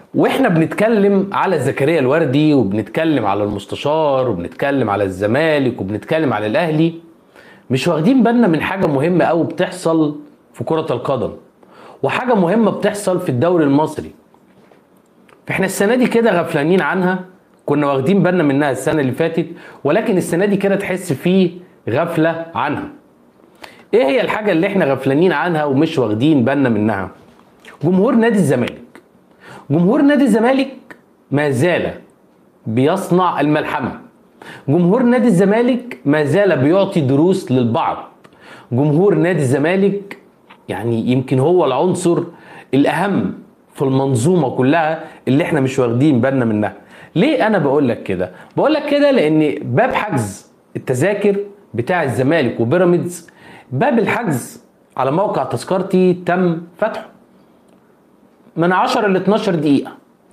واحنا بنتكلم على زكريا الوردي وبنتكلم على المستشار وبنتكلم على الزمالك وبنتكلم على الاهلي، مش واخدين بالنا من حاجه مهمه قوي بتحصل في كره القدم، وحاجه مهمه بتحصل في الدوري المصري. احنا السنه دي كده غفلانين عنها، كنا واخدين بالنا منها السنه اللي فاتت، ولكن السنه دي كده تحس فيه غفله عنها. ايه هي الحاجه اللي احنا غفلانين عنها ومش واخدين بالنا منها؟ جمهور نادي الزمالك. جمهور نادي الزمالك ما زال بيصنع الملحمه. جمهور نادي الزمالك ما زال بيعطي دروس للبعض. جمهور نادي الزمالك يعني يمكن هو العنصر الاهم في المنظومه كلها اللي احنا مش واخدين بالنا منها. ليه انا بقول لك كده؟ بقول لك كده لان باب حجز التذاكر بتاع الزمالك وبيراميدز، باب الحجز على موقع تذكرتي تم فتحه من 10 ل 12 دقيقه.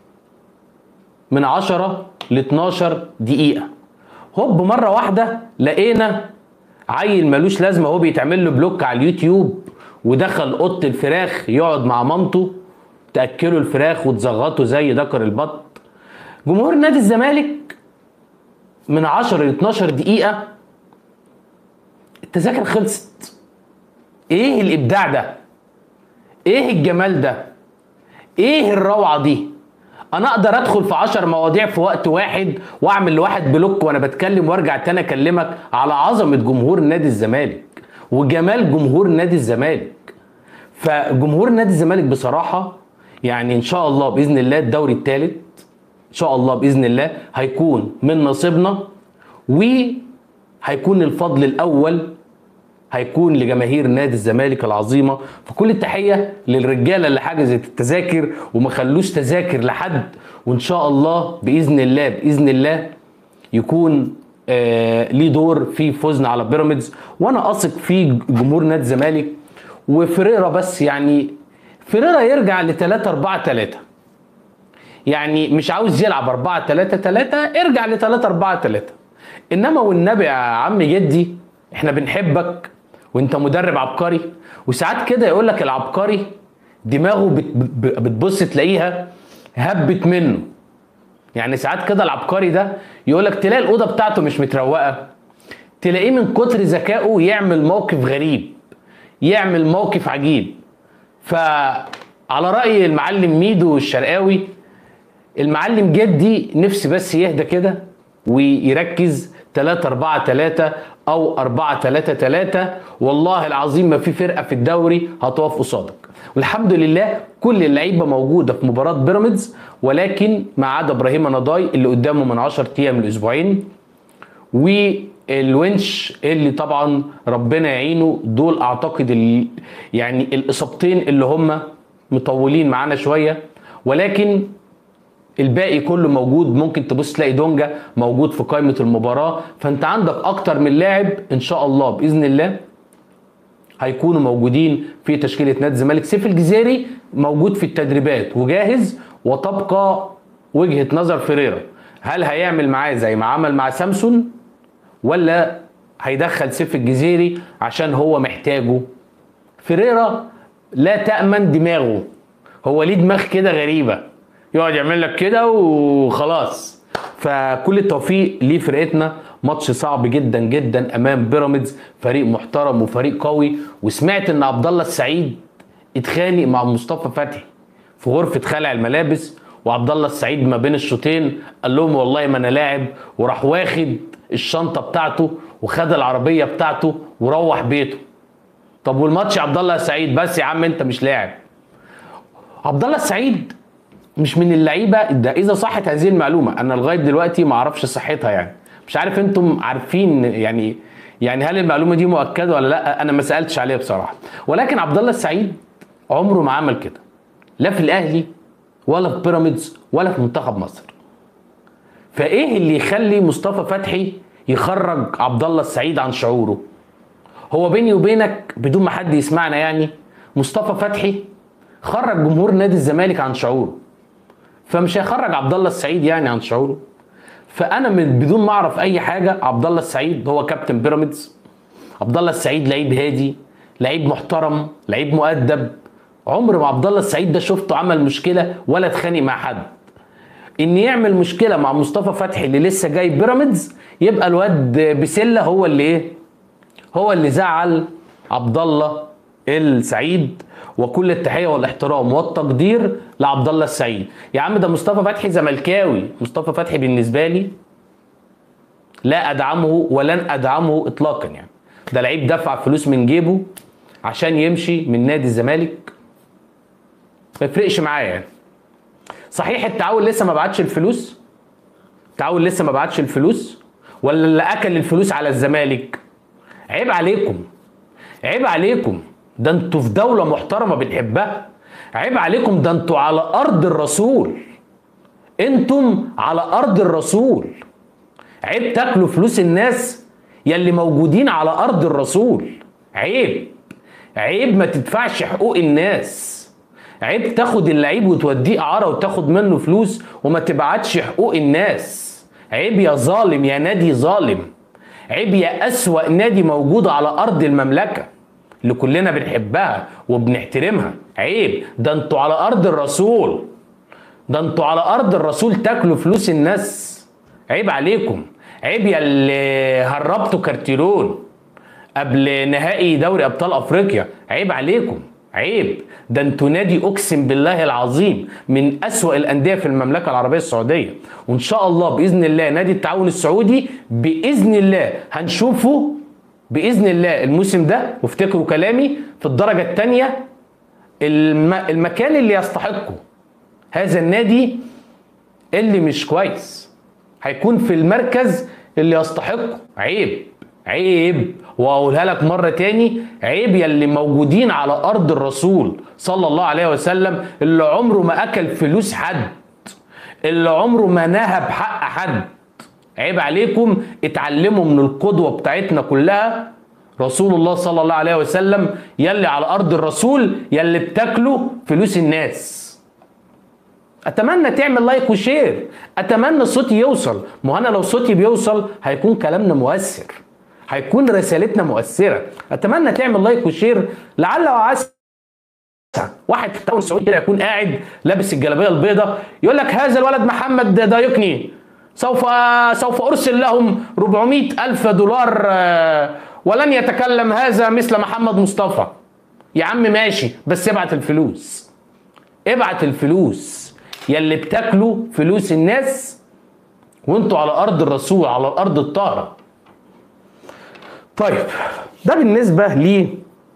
من 10 ل 12 دقيقه هوب مره واحده لقينا عيل ملوش لازمه هو بيتعمل له بلوك على اليوتيوب ودخل اوضه الفراخ يقعد مع مامته تاكله الفراخ وتزغطه زي دكر البط. جمهور نادي الزمالك من 10 ل 12 دقيقه التذاكر خلصت. ايه الابداع ده؟ ايه الجمال ده؟ ايه الروعه دي؟ انا اقدر ادخل في 10 مواضيع في وقت واحد واعمل لواحد بلوك وانا بتكلم وارجع تاني اكلمك على عظمه جمهور نادي الزمالك وجمال جمهور نادي الزمالك. فجمهور نادي الزمالك بصراحه يعني ان شاء الله باذن الله الدوري الثالث ان شاء الله باذن الله هيكون من نصيبنا، وهيكون الفضل الاول هيكون لجماهير نادي الزمالك العظيمه. فكل التحيه للرجاله اللي حجزت التذاكر وما خلوش تذاكر لحد، وان شاء الله باذن الله باذن الله يكون ليه دور في فوزنا على بيراميدز. وانا اثق في جمهور نادي الزمالك وفريرة، بس يعني فريرة يرجع ل 3-4-3، يعني مش عاوز يلعب 4-3-3، ارجع ل 3-4-3. انما والنبي يا عم جدي احنا بنحبك وانت مدرب عبقري، وساعات كده يقول لك العبقري دماغه بتبص تلاقيها هبت منه. يعني ساعات كده العبقري ده يقول لك تلاقي الاوضه بتاعته مش متروقه، تلاقيه من كتر ذكائه يعمل موقف غريب، يعمل موقف عجيب. فعلى راي المعلم ميدو الشرقاوي، المعلم جدي نفسي بس يهدى كده ويركز 3-4-3 او 4-3-3. والله العظيم ما في فرقه في الدوري هتقف قصادك. والحمد لله كل اللعيبه موجوده في مباراه بيراميدز، ولكن ما عدا ابراهيم نضاي اللي قدامه من 10 ايام لاسبوعين، والونش اللي طبعا ربنا يعينه. دول اعتقد يعني الاصابتين اللي هم مطولين معانا شويه، ولكن الباقي كله موجود. ممكن تبص تلاقي دونجا موجود في قائمه المباراه. فانت عندك اكتر من لاعب ان شاء الله باذن الله هيكونوا موجودين في تشكيله نادي الزمالك. سيف الجزيري موجود في التدريبات وجاهز، وتبقى وجهه نظر فريرة هل هيعمل معاه زي ما عمل مع سامسون ولا هيدخل سيف الجزيري عشان هو محتاجه. فريرة لا تأمن دماغه، هو ليه دماغ كده غريبة يقعد يعمل لك كده وخلاص. فكل التوفيق لفرقتنا. ماتش صعب جدا جدا امام بيراميدز، فريق محترم وفريق قوي. وسمعت ان عبد الله السعيد اتخانق مع مصطفى فتحي في غرفة خلع الملابس، وعبد الله السعيد ما بين الشوطين قال لهم والله ما انا لاعب، وراح واخد الشنطة بتاعته وخد العربية بتاعته وروح بيته. طب والماتش يا عبد الله السعيد؟ بس يا عم انت مش لاعب. عبد الله السعيد مش من اللعيبه ده اذا صحت هذه المعلومه، انا لغايه دلوقتي ما اعرفش صحتها، يعني مش عارف انتم عارفين يعني هل المعلومه دي مؤكده ولا لا؟ انا ما سالتش عليها بصراحه. ولكن عبد الله السعيد عمره ما عمل كده، لا في الاهلي ولا في بيراميدز ولا في منتخب مصر. فايه اللي يخلي مصطفى فتحي يخرج عبد الله السعيد عن شعوره؟ هو بيني وبينك بدون ما حد يسمعنا، يعني مصطفى فتحي خرج جمهور نادي الزمالك عن شعوره، فمش هيخرج عبد الله السعيد يعني عن شعوره. فانا من بدون ما اعرف اي حاجه، عبد الله السعيد هو كابتن بيراميدز. عبد الله السعيد لعيب هادي، لعيب محترم، لعيب مؤدب، عمر ما عبد الله السعيد ده شفته عمل مشكله ولا اتخانق مع حد. ان يعمل مشكله مع مصطفى فتحي اللي لسه جاي بيراميدز، يبقى الواد بسله هو اللي ايه؟ هو اللي زعل عبد الله السعيد. وكل التحيه والاحترام والتقدير لعبد الله السعيد. يا عم ده مصطفى فتحي زملكاوي، مصطفى فتحي بالنسبه لي لا ادعمه ولن ادعمه اطلاقا. يعني ده لعيب دفع فلوس من جيبه عشان يمشي من نادي الزمالك، ما يفرقش معايا يعني. صحيح التعاون لسه ما بعتش الفلوس، التعاون لسه ما بعتش الفلوس، ولا اللي اكل الفلوس على الزمالك؟ عيب عليكم، عيب عليكم، ده انتوا في دولة محترمة بنحبها. عيب عليكم، ده انتوا على ارض الرسول، انتم على ارض الرسول. عيب تاكلوا فلوس الناس يلي موجودين على ارض الرسول. عيب، عيب ما تدفعش حقوق الناس. عيب تاخد اللعيب وتوديه اعاره وتاخد منه فلوس وما تبعتش حقوق الناس. عيب يا ظالم، يا نادي ظالم. عيب يا اسوأ نادي موجود على ارض المملكه اللي كلنا بنحبها وبنحترمها. عيب، ده انتوا على ارض الرسول، ده انتوا على ارض الرسول تاكلوا فلوس الناس. عيب عليكم. عيب يا اللي هربتوا كارتيرون قبل نهائي دوري ابطال افريقيا. عيب عليكم، عيب. ده انتوا نادي اقسم بالله العظيم من اسوأ الانديه في المملكه العربيه السعوديه. وان شاء الله باذن الله نادي التعاون السعودي باذن الله هنشوفه باذن الله الموسم ده، وافتكروا كلامي، في الدرجه الثانيه، المكان اللي يستحقه. هذا النادي اللي مش كويس هيكون في المركز اللي يستحقه. عيب، عيب، واقولها لك مره تاني، عيب يا اللي موجودين على ارض الرسول صلى الله عليه وسلم، اللي عمره ما اكل فلوس حد، اللي عمره ما نهب حق حد. عيب عليكم، اتعلموا من القدوه بتاعتنا كلها رسول الله صلى الله عليه وسلم، يلي على ارض الرسول يلي بتاكلوا فلوس الناس. اتمنى تعمل لايك وشير، اتمنى صوتي يوصل. ما انا لو صوتي بيوصل هيكون كلامنا مؤثر، هيكون رسالتنا مؤثره. اتمنى تعمل لايك وشير، لعل وعسى واحد في التعاون السعودي كده يكون قاعد لابس الجلابيه البيضاء يقول لك هذا الولد محمد ضايقني، سوف ارسل لهم 400,000 دولار ولن يتكلم هذا مثل محمد مصطفى. يا عم ماشي، بس ابعت الفلوس، ابعت الفلوس يلي بتاكلوا فلوس الناس وانتوا على ارض الرسول، على الارض الطاهره. طيب ده بالنسبه لي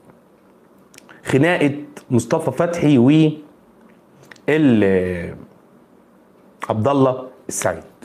خناقه مصطفى فتحي و عبد الله السعيد.